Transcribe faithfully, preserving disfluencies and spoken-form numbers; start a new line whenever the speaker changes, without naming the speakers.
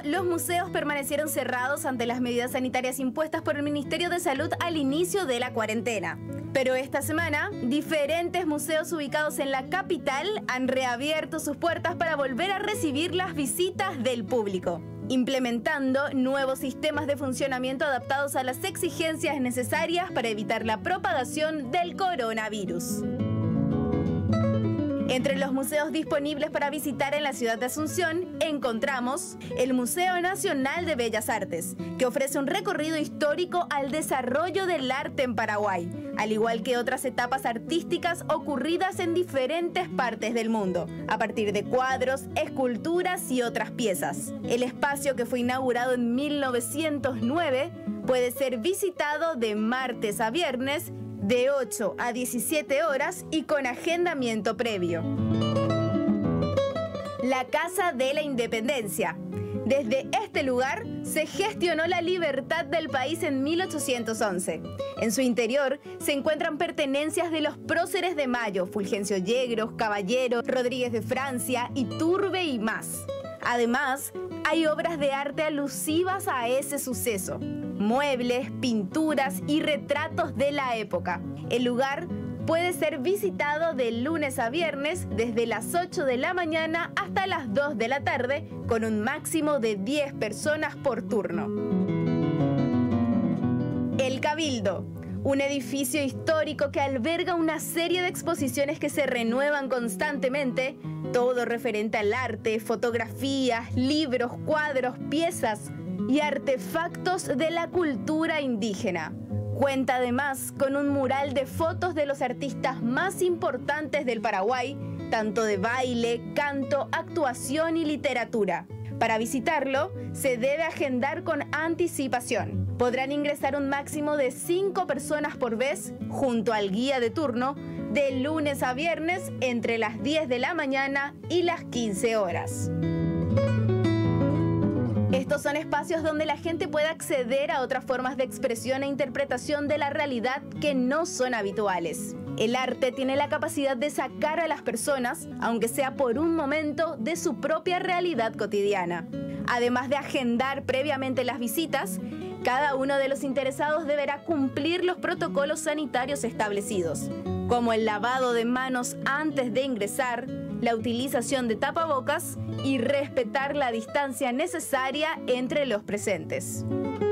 los museos permanecieron cerrados ante las medidas sanitarias impuestas por el Ministerio de Salud al inicio de la cuarentena. Pero esta semana, diferentes museos ubicados en la capital han reabierto sus puertas para volver a recibir las visitas del público, implementando nuevos sistemas de funcionamiento adaptados a las exigencias necesarias para evitar la propagación del coronavirus. Entre los museos disponibles para visitar en la ciudad de Asunción encontramos el Museo Nacional de Bellas Artes, que ofrece un recorrido histórico al desarrollo del arte en Paraguay, al igual que otras etapas artísticas ocurridas en diferentes partes del mundo, a partir de cuadros, esculturas y otras piezas. El espacio, que fue inaugurado en mil novecientos nueve, puede ser visitado de martes a viernes de ocho a diecisiete horas y con agendamiento previo. La Casa de la Independencia. Desde este lugar se gestionó la libertad del país en mil ochocientos once. En su interior se encuentran pertenencias de los próceres de Mayo, Fulgencio Yegros, Caballero, Rodríguez de Francia, Iturbe y más. Además, hay obras de arte alusivas a ese suceso, muebles, pinturas y retratos de la época. El lugar puede ser visitado de lunes a viernes desde las ocho de la mañana hasta las dos de la tarde, con un máximo de diez personas por turno. El Cabildo. Un edificio histórico que alberga una serie de exposiciones que se renuevan constantemente, todo referente al arte, fotografías, libros, cuadros, piezas y artefactos de la cultura indígena. Cuenta además con un mural de fotos de los artistas más importantes del Paraguay, tanto de baile, canto, actuación y literatura. Para visitarlo, se debe agendar con anticipación. Podrán ingresar un máximo de cinco personas por vez junto al guía de turno de lunes a viernes entre las diez de la mañana y las quince horas. Estos son espacios donde la gente puede acceder a otras formas de expresión e interpretación de la realidad que no son habituales. El arte tiene la capacidad de sacar a las personas, aunque sea por un momento, de su propia realidad cotidiana. Además de agendar previamente las visitas, cada uno de los interesados deberá cumplir los protocolos sanitarios establecidos, como el lavado de manos antes de ingresar, la utilización de tapabocas y respetar la distancia necesaria entre los presentes.